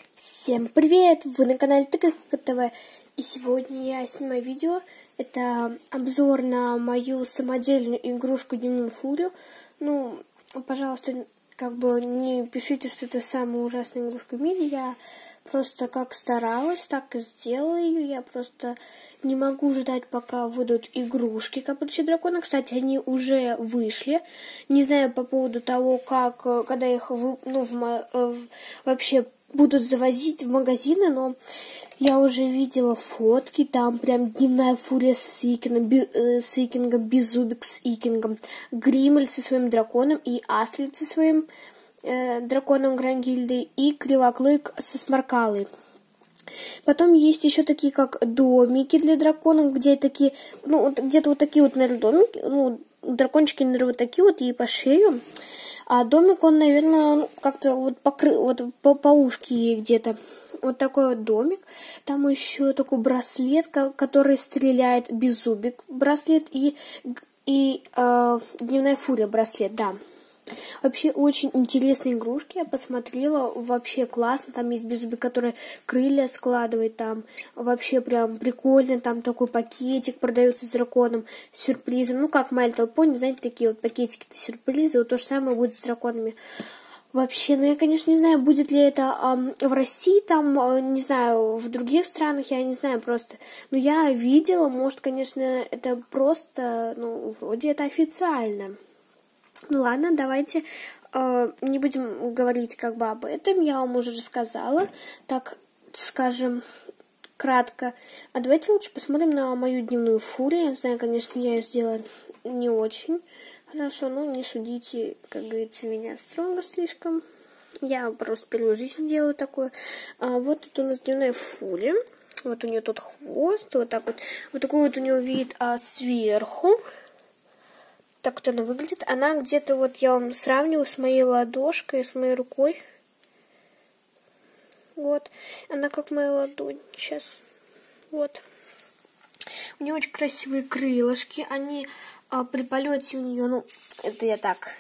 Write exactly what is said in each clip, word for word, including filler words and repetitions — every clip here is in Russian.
Всем привет! Вы на канале Тыковка ТВ. И сегодня я снимаю видео. Это обзор на мою самодельную игрушку Дневную Фурию. Ну, пожалуйста, как бы не пишите, что это самая ужасная игрушка в мире. Я просто как старалась, так и сделала ее. Я просто не могу ждать, пока выйдут игрушки Капучи Дракона. Кстати, они уже вышли. Не знаю по поводу того, как, когда их вы, ну, в, вообще будут завозить в магазины, но я уже видела фотки, там прям Дневная Фурия с Икингом, би, э, с Икингом, Беззубик с Икингом, Гриммель со своим драконом и Астрид со своим э, драконом Грангильды и Кривоклык со Сморкалой. Потом есть еще такие, как домики для драконов, где такие, ну, где-то вот такие вот, наверное, домики, ну, дракончики, наверное, вот такие вот и по шею. А домик, он, наверное, как-то вот, покры... вот по, по ушке где-то. Вот такой вот домик. Там еще такой браслет, который стреляет, Беззубик браслет и, и э, Дневная Фурия браслет, да. Вообще очень интересные игрушки. Я посмотрела, вообще классно. Там есть Беззубик, который крылья складывает. Там вообще прям прикольно. Там такой пакетик продается с драконом, с сюрпризом. Ну, как My Little Pony, знаете, такие вот пакетики, сюрпризы. Вот то же самое будет с драконами. Вообще, ну я, конечно, не знаю, будет ли это э, в России, там, э, не знаю, в других странах, я не знаю просто. Но я видела, может, конечно, это просто, ну, вроде это официально. Ну ладно, давайте э, не будем говорить как бы об этом, я вам уже рассказала, так скажем, кратко. А давайте лучше посмотрим на мою Дневную Фурию. Я знаю, конечно, я ее сделала не очень хорошо, но не судите, как говорится, меня строго слишком. Я просто первую жизнь делаю такое. А вот это у нас Дневная Фурия. Вот у нее тут хвост, вот так вот. Вот такой вот у нее вид а, сверху. Так вот она выглядит. Она где-то, вот я вам сравниваю с моей ладошкой, с моей рукой. Вот. Она как моя ладонь. Сейчас. Вот. У нее очень красивые крылышки. Они а, при полете у нее, ну, это я так.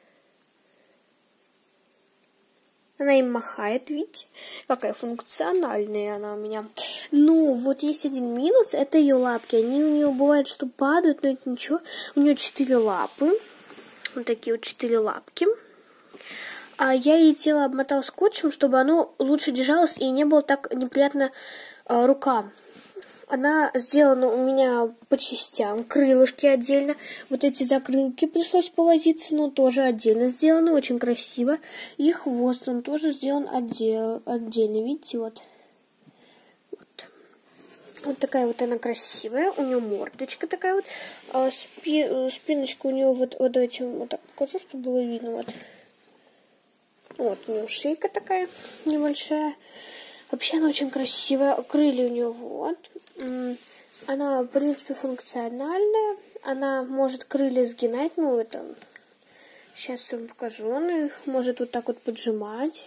Она им махает, видите? Какая функциональная она у меня. Но вот есть один минус, это ее лапки. Они у нее бывает, что падают, но это ничего. У нее четыре лапы. Вот такие вот четыре лапки. А я ей тело обмотала скотчем, чтобы оно лучше держалось и не было так неприятно а, рукам. Она сделана у меня по частям, крылышки отдельно. Вот эти закрылки пришлось повозиться, но тоже отдельно сделаны, очень красиво. И хвост, он тоже сделан отдел, отдельно, видите, вот. вот. Вот такая вот она красивая, у нее мордочка такая вот. А спи, спиночка у нее вот, вот давайте вот так покажу, чтобы было видно, вот. Вот у нее шейка такая небольшая. Вообще она очень красивая, крылья у нее вот. Она, в принципе, функциональная. Она может крылья сгинать. Ну, это... Сейчас я вам покажу. Она их может вот так вот поджимать.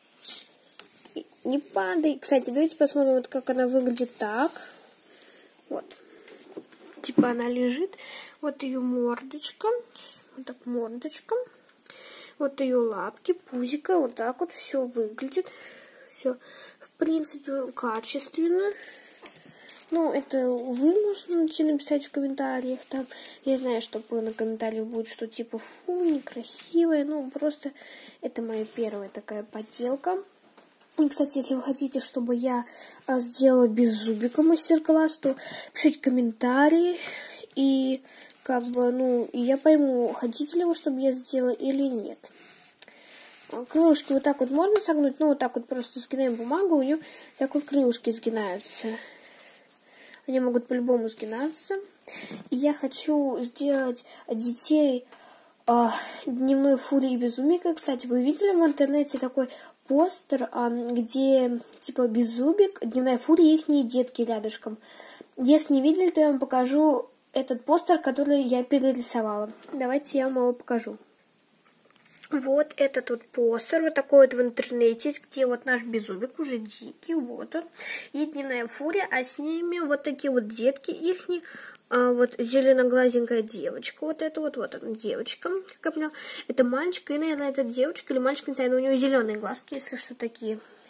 Не падай. Кстати, давайте посмотрим, вот как она выглядит так. Вот. Типа она лежит. Вот ее мордочка. Вот так мордочка. Вот ее лапки, пузико. Вот так вот все выглядит. Все, в принципе, качественно. Ну, это вы можете написать в комментариях. Там, я знаю, что на комментариях будет, что типа фу, некрасивая. Ну, просто это моя первая такая поделка. И, кстати, если вы хотите, чтобы я а, сделала Беззубика мастер-класс, то пишите комментарии. И как бы, ну, и я пойму, хотите ли вы, чтобы я сделала или нет. Крылышки вот так вот можно согнуть, ну, вот так вот просто сгинаем бумагу, у нее так вот крылышки сгинаются. Они могут по-любому сгинаться. И я хочу сделать детей э, Дневной Фурии и Беззубика. Кстати, вы видели в интернете такой постер, э, где типа Беззубик, Дневная Фурия и ихние детки рядышком. Если не видели, то я вам покажу этот постер, который я перерисовала. Давайте я вам его покажу. Вот этот вот постер, вот такой вот в интернете, где вот наш Беззубик уже дикий, вот он, и Дневная Фурия, а с ними вот такие вот детки ихние, а вот зеленоглазенькая девочка, вот это вот, вот она, девочка, как я поняла, это мальчик, и, наверное, это девочка или мальчик, не знаю, но у него зеленые глазки, если что, такие.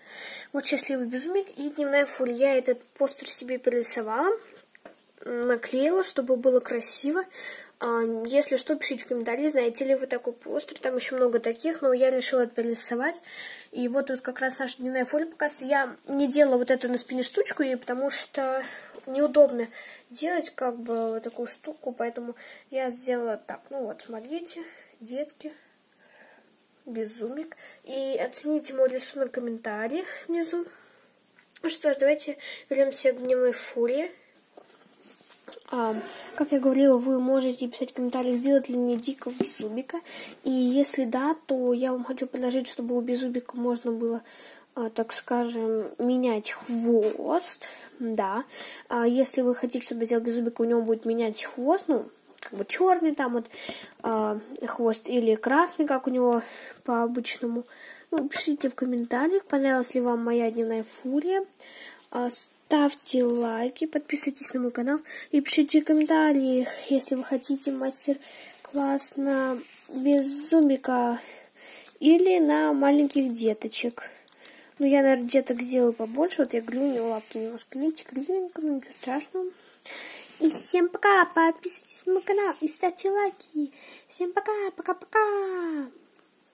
Вот «Счастливый безумник» и «Дневная фурия». Я этот постер себе перерисовала, наклеила, чтобы было красиво. Если что, пишите в комментарии, знаете ли вы такой постер. Там еще много таких, но я решила это перерисовать. И вот тут как раз наша дневная фурия показывается. Я не делала вот эту на спине штучку, и потому что неудобно делать как бы вот такую штуку, поэтому я сделала так. Ну вот, смотрите, детки, безумник. И оцените мой рисунок в комментариях внизу. Ну что ж, давайте вернемся к дневной фурии. А, как я говорила, вы можете писать в комментариях, сделать ли мне дикого беззубика. И если да, то я вам хочу предложить, чтобы у беззубика можно было, а, так скажем, менять хвост. Да. А если вы хотите, чтобы я сделал беззубика, у него будет менять хвост, ну, как бы черный там вот а, хвост или красный, как у него по обычному. Ну, пишите в комментариях, понравилась ли вам моя дневная фурия. А, Ставьте лайки, подписывайтесь на мой канал и пишите в комментариях, если вы хотите мастер-класс на беззубика или на маленьких деточек. Ну, я, наверное, деток сделаю побольше. Вот я говорю, у него лапки немножко, видите, кривенько, но ничего страшного. И всем пока, подписывайтесь на мой канал и ставьте лайки. Всем пока, пока-пока.